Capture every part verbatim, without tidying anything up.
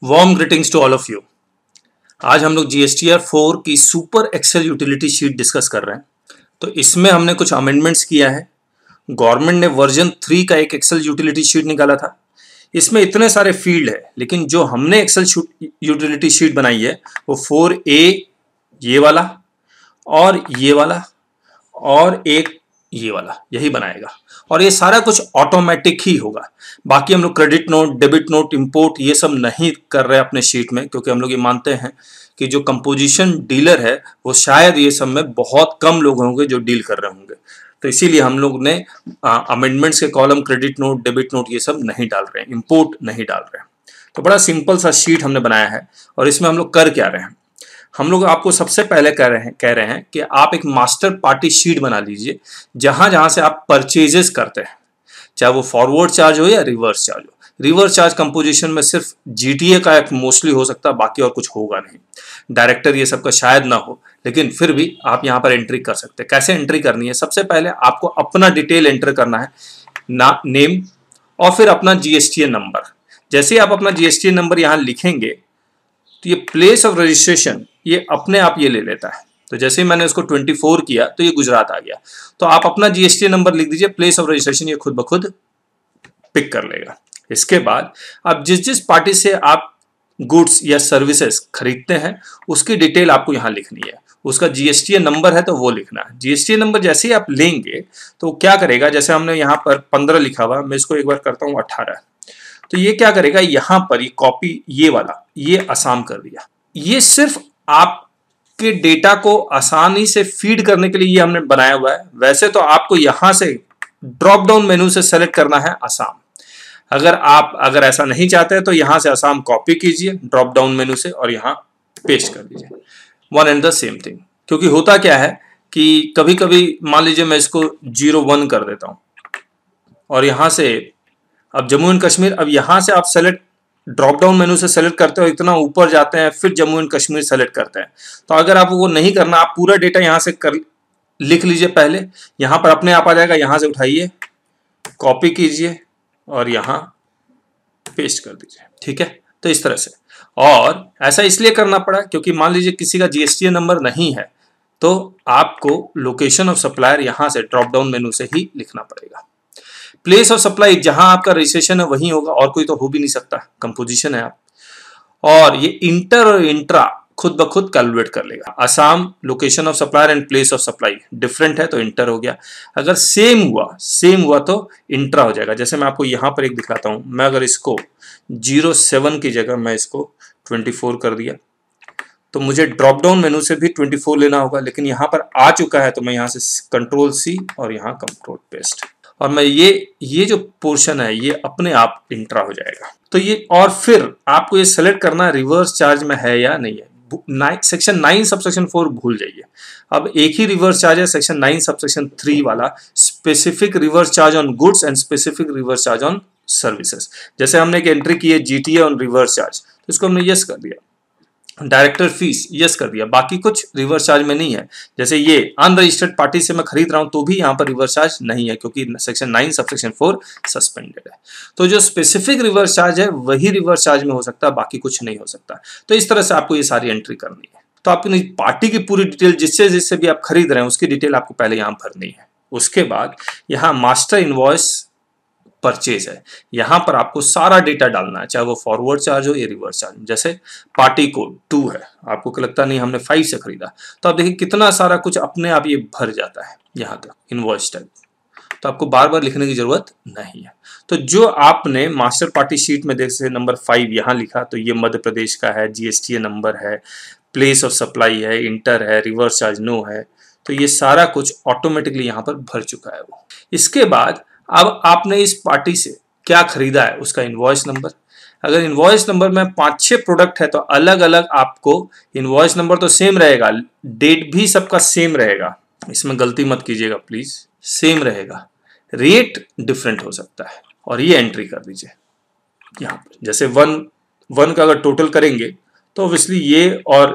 Warm greetings to all of you. आज हम लोग G S T R four की super Excel utility sheet discuss कर रहे हैं। तो इसमें हमने कुछ अमेंडमेंट्स किया है। गवर्नमेंट ने वर्जन थ्री का एक एक्सेल यूटिलिटी शीट निकाला था। इसमें इतने सारे फील्ड है, लेकिन जो हमने एक्सेल यूटिलिटी शीट बनाई है वो फोर ए ये वाला और ये वाला और एक ये वाला यही बनाएगा, और ये सारा कुछ ऑटोमेटिक ही होगा। बाकी हम लोग credit note, debit note, import ये सब नहीं कर रहे अपने शीट में, क्योंकि हम लोग ये मानते हैं कि जो कंपोजिशन डीलर है वो शायद ये सब में बहुत कम लोग होंगे जो डील कर रहे होंगे। तो इसीलिए हम लोग ने अमेंडमेंट्स के column credit note, debit note ये सब नहीं डाल रहे हैं, इंपोर्ट नहीं डाल रहे हैं। तो बड़ा सिंपल सा शीट हमने बनाया है। और इसमें हम लोग कर क्या रहे हैं, हम लोग आपको सबसे पहले कह रहे हैं कह रहे हैं कि आप एक मास्टर पार्टी शीट बना लीजिए, जहां जहां से आप परचेजेस करते हैं, चाहे वो फॉरवर्ड चार्ज हो या रिवर्स चार्ज हो। रिवर्स चार्ज कंपोजिशन में सिर्फ जी टी ए का एक मोस्टली हो सकता है, बाकी और कुछ होगा नहीं। डायरेक्टर ये सब का शायद ना हो, लेकिन फिर भी आप यहाँ पर एंट्री कर सकते हैं। कैसे एंट्री करनी है, सबसे पहले आपको अपना डिटेल एंटर करना है, ना नेम और फिर अपना G S T N number. जैसे आप अपना G S T N number यहाँ लिखेंगे तो ये प्लेस ऑफ रजिस्ट्रेशन ये अपने आप ये ले लेता है। तो जैसे ही मैंने उसको चौबीस किया तो ये गुजरात आ गया। तो आप अपना जी एस टी नंबर लिख दीजिए, प्लेस ऑफ रजिस्ट्रेशन ये खुद ब खुद पिक कर लेगा। इसके बाद आप जिस जिस पार्टी से आप गुड्स या सर्विसेज खरीदते हैं उसकी डिटेल आपको यहाँ लिखनी है। उसका जी एस टी नंबर है तो वो लिखना है। जी एस टी नंबर जैसे ही आप लेंगे तो क्या करेगा, जैसे हमने यहाँ पर पंद्रह लिखा हुआ, मैं इसको एक बार करता हूँ अठारह। तो ये क्या करेगा, यहां पर ये कॉपी ये वाला ये आसाम कर दिया। ये सिर्फ आपके डेटा को आसानी से फीड करने के लिए ये हमने बनाया हुआ है। वैसे तो आपको यहां से ड्रॉप डाउन मेनू से सेलेक्ट करना है आसाम। अगर आप अगर ऐसा नहीं चाहते तो यहां से आसाम कॉपी कीजिए ड्रॉप डाउन मेनू से और यहां पेस्ट कर दीजिए। One and the same thing. क्योंकि होता क्या है कि कभी कभी मान लीजिए मैं इसको जीरो वन कर देता हूं और यहां से अब जम्मू एंड कश्मीर, अब यहां से आप सेलेक्ट ड्रॉप डाउन मेनू से सेलेक्ट करते हो, इतना ऊपर जाते हैं, फिर जम्मू एंड कश्मीर सेलेक्ट करते हैं। तो अगर आप वो नहीं करना, आप पूरा डेटा यहां से कर लिख लीजिए पहले, यहां पर अपने आप आ जाएगा। यहां से उठाइए, कॉपी कीजिए और यहां पेस्ट कर दीजिए। ठीक है, तो इस तरह से। और ऐसा इसलिए करना पड़ा क्योंकि मान लीजिए किसी का जी एस टी नंबर नहीं है तो आपको लोकेशन ऑफ सप्लायर यहां से ड्रॉप डाउन मेनू से ही लिखना पड़ेगा। प्लेस ऑफ सप्लाई जहां आपका रजिस्ट्रेशन है वहीं होगा, और कोई तो हो भी नहीं सकता, कंपोजिशन है आप। और ये इंटर और इंट्रा खुद ब खुद कैलकुलेट कर लेगा। Assume location of supplier and place of supply different है तो इंटर हो गया। अगर सेम हुआ सेम हुआ तो इंट्रा हो जाएगा। जैसे मैं आपको यहां पर एक दिखाता हूं, मैं अगर इसको जीरो सेवन की जगह मैं इसको ट्वेंटी फोर कर दिया तो मुझे ड्रॉप डाउन मेनू से भी ट्वेंटी फोर लेना होगा, लेकिन यहां पर आ चुका है तो मैं यहां से कंट्रोल सी और यहां कंट्रोल पेस्ट, और मैं ये ये जो पोर्शन है ये अपने आप इंट्रा हो जाएगा। तो ये, और फिर आपको ये सेलेक्ट करना है रिवर्स चार्ज में है या नहीं है। सेक्शन नाइन सबसेक्शन फोर भूल जाइए। अब एक ही रिवर्स चार्ज है, सेक्शन नाइन सबसेक्शन थ्री वाला, specific reverse charge on goods and specific reverse charge on services. जैसे हमने एक एंट्री की है G T A on reverse charge, तो इसको हमने यस कर दिया। डायरेक्टर फीस यस कर दिया, बाकी कुछ रिवर्स चार्ज में नहीं है। जैसे ये अनरजिस्टर्ड पार्टी से मैं खरीद रहा हूं तो भी यहां पर रिवर्स चार्ज नहीं है, क्योंकि section nine subsection four suspended है। तो जो स्पेसिफिक रिवर्स चार्ज है वही रिवर्स चार्ज में हो सकता है, बाकी कुछ नहीं हो सकता। तो इस तरह से आपको ये सारी एंट्री करनी है। तो आपकी पार्टी की पूरी डिटेल, जिससे जिससे भी आप खरीद रहे हैं उसकी डिटेल आपको पहले यहां भरनी है। उसके बाद यहाँ मास्टर इनवॉइस परचेज है, यहां पर आपको सारा डेटा डालना है, चाहे वो फॉरवर्ड चार्ज हो या रिवर्स चार्ज। जैसे पार्टी कोड टू है, आपको लगता नहीं हमने फाइव से खरीदा, तो आप देखिए कितना सारा कुछ अपने आप ये भर जाता है यहां तक इनवॉइस टाइप। तो आपको बार बार लिखने की जरूरत नहीं है। तो जो आपने मास्टर पार्टी शीट में देख नंबर फाइव यहां लिखा, तो ये मध्य प्रदेश का है, जी एस टी नंबर है, प्लेस ऑफ सप्लाई है, इंटर है, रिवर्स चार्ज नो है। तो ये सारा कुछ ऑटोमेटिकली यहाँ पर भर चुका है वो। इसके बाद अब आपने इस पार्टी से क्या खरीदा है उसका इनवॉइस नंबर। अगर इनवॉइस नंबर में पांच छह प्रोडक्ट है तो अलग अलग आपको इनवॉइस नंबर तो सेम रहेगा, डेट भी सबका सेम रहेगा, इसमें गलती मत कीजिएगा प्लीज, सेम रहेगा, रेट डिफरेंट हो सकता है। और ये एंट्री कर दीजिए यहाँ पर। जैसे वन वन का अगर टोटल करेंगे तो ऑब्वियसली ये और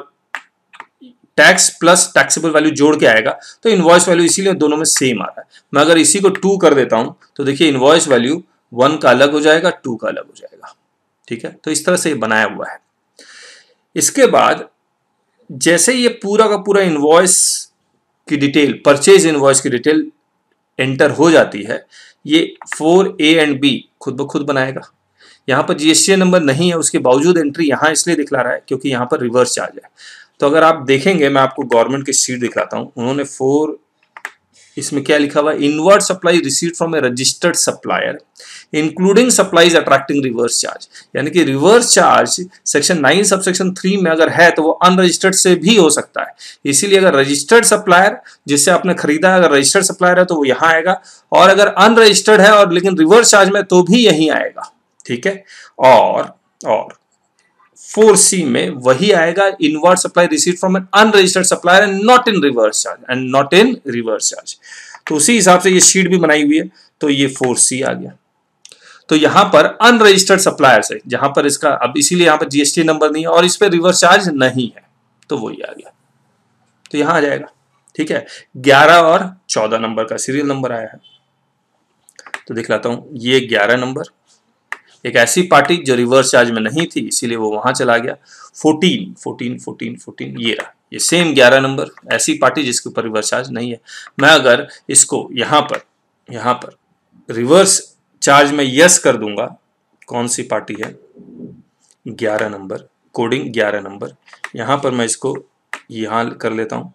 टैक्स प्लस टैक्सेबल वैल्यू जोड़ के आएगा, तो इनवॉइस वैल्यू इसीलिए दोनों में सेम आ रहा है। मैं अगर इसी को टू कर देता हूं तो देखिए इनवॉइस वैल्यू वन का अलग हो जाएगा, टू का अलग हो जाएगा। ठीक है, तो इस तरह से ये बनाया हुआ है। इसके बाद जैसे ये पूरा का पूरा इनवॉइस की डिटेल, परचेज इनवॉइस की डिटेल एंटर हो जाती है, ये फोर ए एंड बी खुद ब खुद बनाएगा। यहाँ पर जीएसटी नंबर नहीं है, उसके बावजूद एंट्री यहाँ इसलिए दिखला रहा है क्योंकि यहाँ पर रिवर्स चार्ज है। तो अगर आप देखेंगे, मैं आपको गवर्नमेंट की शीट दिखाता हूँ, उन्होंने फोर, इसमें क्या लिखा हुआ है, inward supply received from a registered supplier including supplies attracting reverse charge, यानी कि reverse charge section nine sub section three में अगर है तो वो अनरजिस्टर्ड से भी हो सकता है। इसीलिए अगर रजिस्टर्ड सप्लायर जिससे आपने खरीदा है, अगर रजिस्टर्ड सप्लायर है तो वो यहाँ आएगा, और अगर अनरजिस्टर्ड है और लेकिन रिवर्स चार्ज में तो भी यहीं आएगा। ठीक है, और और फोर सी में वही आएगा, inward supply received from an unregistered supplier and not in reverse charge and not in reverse charge. तो उसी हिसाब से ये शीट भी बनाई हुई है, तो ये फोर सी आ गया। तो यहां पर अनरजिस्टर्ड सप्लायर से, जहां पर इसका अब इसीलिए यहां पर जीएसटी नंबर नहीं है और इस पर रिवर्स चार्ज नहीं है, तो वही आ गया, तो यहां आ जाएगा। ठीक है, ग्यारह और चौदह नंबर का सीरियल नंबर आया है, तो दिखलाता हूं। ये ग्यारह नंबर, एक ऐसी पार्टी जो रिवर्स चार्ज में नहीं थी इसीलिए वो वहां चला गया। फोर्टीन फोर्टीन फोर्टीन फोर्टीन ये रहा, ये सेम ग्यारह नंबर, ऐसी पार्टी जिसके ऊपर रिवर्स चार्ज नहीं है। मैं अगर इसको यहां पर यहां पर रिवर्स चार्ज में यस कर दूंगा, कौन सी पार्टी है, ग्यारह नंबर, कोडिंग ग्यारह नंबर, यहां पर मैं इसको यहां कर लेता हूं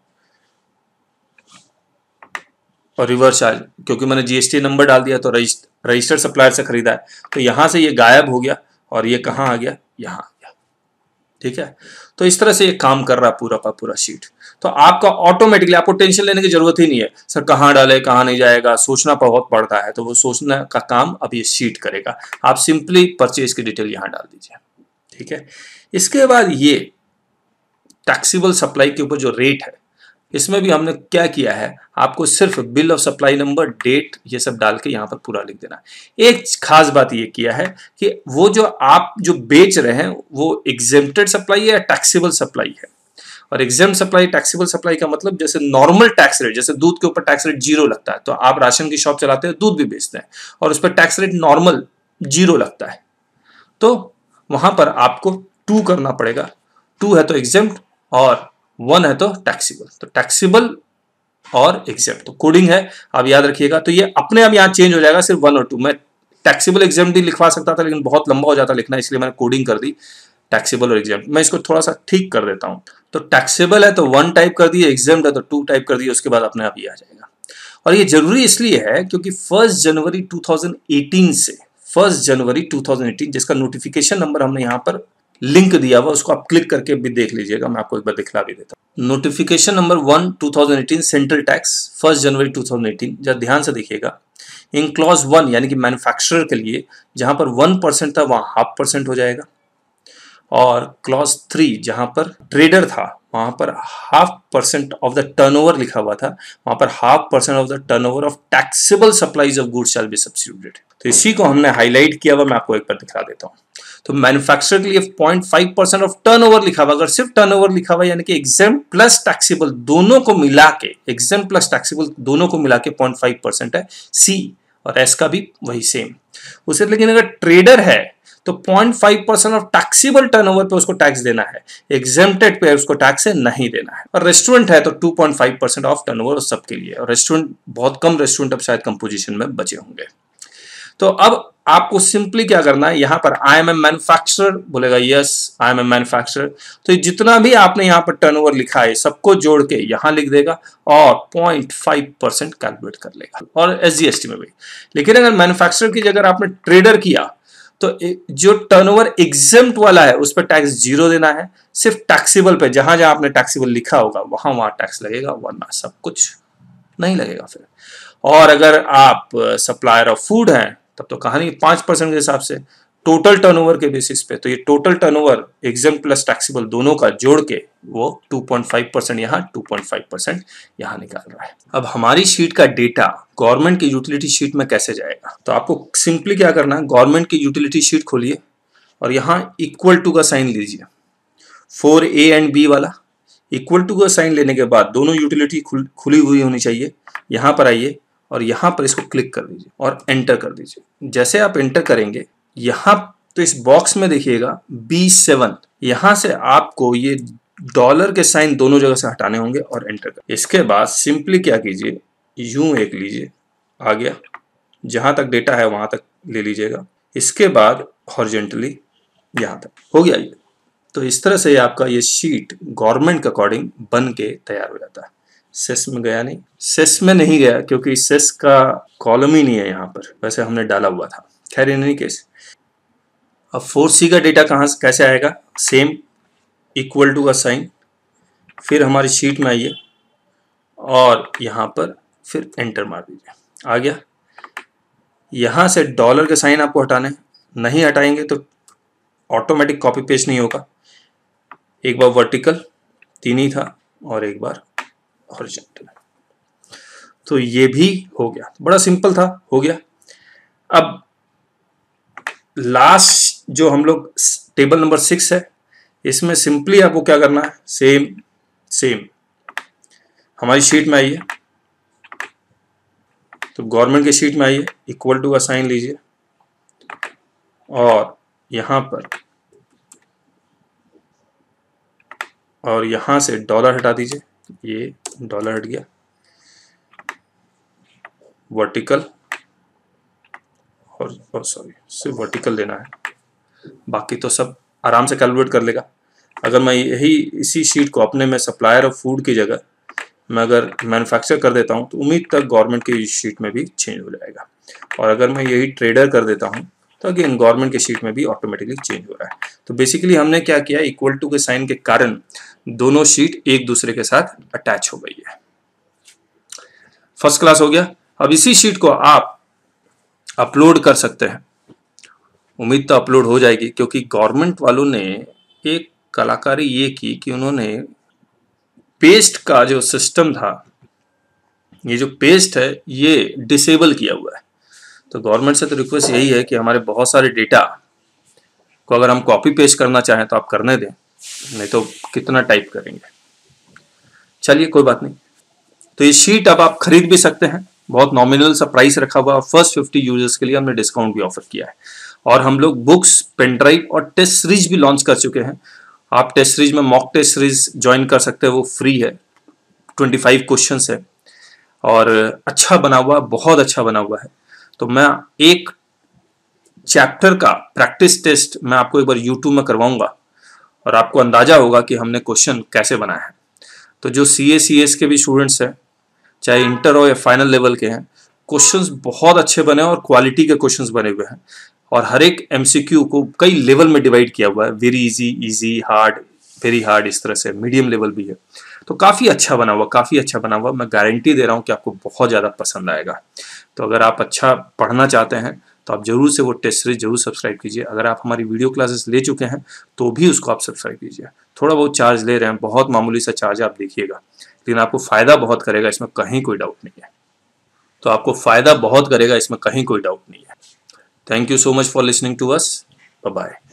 और रिवर्स चार्ज, क्योंकि मैंने जीएसटी नंबर डाल दिया तो रजिस्टर्ड सप्लायर से खरीदा है, तो यहां से ये गायब हो गया और ये कहां आ गया, यहां आ गया। ठीक है, तो इस तरह से ये काम कर रहा है पूरा का पूरा शीट। तो आपका ऑटोमेटिकली, आपको टेंशन लेने की जरूरत ही नहीं है, सर कहां डाले कहां नहीं जाएगा, सोचना बहुत पड़ता है, तो वो सोचने का काम अब ये शीट करेगा। आप सिंपली परचेज की डिटेल यहां डाल दीजिए। ठीक है, इसके बाद ये टैक्सेबल सप्लाई के ऊपर जो रेट है, इसमें भी हमने क्या किया है, आपको सिर्फ bill of supply number, date, ये सब डाल के यहाँ पर पूरा लिख देना। एक खास बात ये किया है कि वो जो आप जो बेच रहे हैं वो एग्जेम्प्टेड सप्लाई है या टैक्सेबल सप्लाई है। और एग्जेम्प्ट सप्लाई, टैक्सेबल सप्लाई का मतलब जैसे नॉर्मल टैक्स रेट, जैसे दूध के ऊपर टैक्स रेट जीरो लगता है, तो आप राशन की शॉप चलाते हैं, दूध भी बेचते हैं और उस पर टैक्स रेट नॉर्मल जीरो लगता है, तो वहां पर आपको टू करना पड़ेगा। टू है तो एग्जेम्प्ट और वन है तो टैक्सेबल, तो टैक्सेबल और एग्जेम्प्ट, तो कोडिंग है, आप याद रखिएगा। तो ये अपने आप यहाँ चेंज हो जाएगा, सिर्फ वन और टू। मैं टैक्सेबल एग्जेम्प्ट भी लिखवा सकता था लेकिन बहुत लंबा हो जाता लिखना, इसलिए मैंने कोडिंग कर दी टैक्सेबल और एग्जेम्प्ट। मैं इसको थोड़ा सा ठीक कर देता हूँ, तो टैक्सेबल है तो वन टाइप कर दिए, एग्जेम्प्ट है तो टू टाइप कर दिए, उसके बाद अपने आप ये आ जाएगा। और ये जरूरी इसलिए है क्योंकि first January two thousand eighteen से first January two thousand eighteen, जिसका नोटिफिकेशन नंबर हमने यहाँ पर लिंक दिया हुआ, उसको आप क्लिक करके भी देख लीजिएगा, मैं आपको एक बार दिखला भी देता हूँ। Notification number one two thousand eighteen central tax first January two thousand eighteen, जब ध्यान से देखिएगा, इन क्लॉज वन यानी कि मैन्युफैक्चरर के लिए जहां पर वन परसेंट था वहां हाफ परसेंट हो जाएगा, और क्लॉज थ्री जहां पर ट्रेडर था वहां पर half percent of the turnover लिखा हुआ था, वहां पर half percent of the turnover of taxable supplies of goods shall be substituted. तो इसी को हमने हाईलाइट किया हुआ, मैं आपको एक बार दिखा देता हूं। तो मैन्युफैक्चरर के लिए point five percent of turnover लिखा हुआ, अगर सिर्फ टर्नओवर लिखा हुआ यानी कि एग्जेम्प्ट प्लस टैक्सेबल दोनों को मिला के, एग्जेम्प्ट प्लस टैक्सेबल दोनों को मिला के पॉइंट फाइव परसेंट है सी, और एस का भी वही सेम उसे। लेकिन अगर ट्रेडर है तो point five percent of taxable turnover पे उसको टैक्स देना है, एग्जेम्प्टेड पे उसको टैक्स नहीं देना है। और रेस्टोरेंट है तो two point five percent of turnover सबके लिए, और रेस्टोरेंट बहुत कम रेस्टोरेंट अब शायद कंपोजिशन में बचे होंगे। तो अब आपको सिंपली क्या करना है, यहां पर आई एम ए मैन्युफैक्चरर बोलेगा, yes I am a manufacturer, तो जितना भी आपने यहां पर टर्नओवर लिखा है सबको जोड़ के यहां लिख देगा और पॉइंट फाइव परसेंट कैलकुलेट कर लेगा, और एसजीएसटी में भी। लेकिन अगर मैन्युफैक्चरर की जगह आपने ट्रेडर किया तो जो टर्नओवर एग्जेम्प्ट वाला है उस पर टैक्स जीरो देना है, सिर्फ टैक्सेबल पे जहां जहां आपने टैक्सेबल लिखा होगा वहां वहां टैक्स लगेगा, वरना सब कुछ नहीं लगेगा फिर। और अगर आप सप्लायर ऑफ फूड हैं तब तो कहानी पांच परसेंट के हिसाब से टोटल टर्नओवर के बेसिस पे, तो ये total turnover exempt plus taxable दोनों का जोड़ के वो टू पॉइंट फाइव परसेंट यहाँ टू पॉइंट फाइव परसेंट यहाँ निकाल रहा है। अब हमारी शीट का डेटा गवर्नमेंट की यूटिलिटी शीट में कैसे जाएगा, तो आपको सिंपली क्या करना है, गवर्नमेंट की यूटिलिटी शीट खोलिए और यहाँ इक्वल टू का साइन लीजिए, फोर ए एंड बी वाला इक्वल टू का साइन लेने के बाद दोनों यूटिलिटी खुल, खुली हुई होनी चाहिए। यहाँ पर आइए और यहाँ पर इसको क्लिक कर दीजिए और एंटर कर दीजिए। जैसे आप एंटर करेंगे यहाँ तो इस बॉक्स में देखिएगा बी सेवन, यहां से आपको ये डॉलर के साइन दोनों जगह से हटाने होंगे और एंटर कर। इसके बाद सिंपली क्या कीजिए, यूं एक लीजिए, आ गया, जहां तक डेटा है वहां तक ले लीजिएगा। इसके बाद हॉरिजॉन्टली यहां तक हो गया ये। तो इस तरह से आपका ये शीट गवर्नमेंट के अकॉर्डिंग बन के तैयार हो जाता है। सेस में गया नहीं, सेस में नहीं गया क्योंकि सेस का कॉलम ही नहीं है यहाँ पर, वैसे हमने डाला हुआ था। खैर इन एनी केस, अब फोर सी का डेटा कहाँ से कैसे आएगा, सेम इक्वल टू का साइन, फिर हमारी शीट में आइए और यहाँ पर फिर एंटर मार दीजिए, आ गया। यहाँ से डॉलर के साइन आपको हटाने, नहीं हटाएंगे तो ऑटोमेटिक कॉपी पेस्ट नहीं होगा। एक बार वर्टिकल तीन ही था और एक बार हॉरिजॉन्टल, तो ये भी हो गया। बड़ा सिंपल था, हो गया। अब लास्ट जो हम लोग टेबल नंबर सिक्स है, इसमें सिंपली आपको क्या करना है, सेम सेम हमारी शीट में आइए, तो गवर्नमेंट की शीट में आइए, इक्वल टू का साइन लीजिए और यहां पर और यहां से डॉलर हटा दीजिए, ये डॉलर हट गया, वर्टिकल और सॉरी सिर्फ वर्टिकल लेना है, बाकी तो सब आराम से कैलकुलेट कर लेगा। अगर मैं यही इसी शीट को अपने में सप्लायर ऑफ फूड की जगह मैं अगर मैन्युफैक्चर कर देता हूं तो उम्मीद तक गवर्नमेंट की शीट में भी चेंज हो जाएगा। और अगर मैं यही ट्रेडर कर देता हूं तो अगेन गवर्नमेंट की शीट में भी ऑटोमेटिकली चेंज हो रहा है। तो बेसिकली हमने क्या किया, इक्वल टू के साइन के कारण दोनों शीट एक दूसरे के साथ अटैच हो गई है। फर्स्ट क्लास हो गया। अब इसी शीट को आप अपलोड कर सकते हैं, उम्मीद तो अपलोड हो जाएगी, क्योंकि गवर्नमेंट वालों ने एक कलाकारी ये की कि उन्होंने पेस्ट का जो सिस्टम था, ये जो पेस्ट है ये डिसेबल किया हुआ है। तो गवर्नमेंट से तो रिक्वेस्ट यही है कि हमारे बहुत सारे डेटा को अगर हम कॉपी पेस्ट करना चाहें तो आप करने दें, नहीं तो कितना टाइप करेंगे। चलिए कोई बात नहीं। तो ये शीट अब आप खरीद भी सकते हैं, बहुत नॉमिनल सा प्राइस रखा हुआ। फर्स्ट फिफ्टी यूजर्स के लिए हमने डिस्काउंट भी ऑफर किया है। और हम लोग बुक्स, पेन ड्राइव और टेस्ट सीरीज भी लॉन्च कर चुके हैं। आप टेस्ट सीरीज में मॉक टेस्ट सीरीज ज्वाइन कर सकते हैं, वो फ्री है, पच्चीस क्वेश्चंस है और अच्छा बना हुआ, बहुत अच्छा बना हुआ है। तो मैं एक चैप्टर का प्रैक्टिस टेस्ट मैं आपको एक बार यूट्यूब में करवाऊंगा और आपको अंदाजा होगा कि हमने क्वेश्चन कैसे बनाया है। तो जो सी ए सी एस के भी स्टूडेंट्स हैं, चाहे इंटर हो या फाइनल लेवल के हैं, क्वेश्चंस बहुत अच्छे बने और क्वालिटी के क्वेश्चंस बने हुए हैं। और हर एक एमसीक्यू को कई लेवल में डिवाइड किया हुआ है, very easy, easy, hard, very hard, इस तरह से मीडियम लेवल भी है। तो काफ़ी अच्छा बना हुआ, काफ़ी अच्छा बना हुआ। मैं गारंटी दे रहा हूँ कि आपको बहुत ज़्यादा पसंद आएगा। तो अगर आप अच्छा पढ़ना चाहते हैं तो आप जरूर से वो टेस्ट सीरीज जरूर सब्सक्राइब कीजिए। अगर आप हमारी वीडियो क्लासेस ले चुके हैं तो भी उसको आप सब्सक्राइब कीजिए। थोड़ा बहुत चार्ज ले रहे हैं, बहुत मामूली सा चार्ज आप देखिएगा, लेकिन आपको फ़ायदा बहुत करेगा, इसमें कहीं कोई डाउट नहीं है। तो आपको फ़ायदा बहुत करेगा, इसमें कहीं कोई डाउट नहीं है। Thank you so much for listening to us. Bye bye.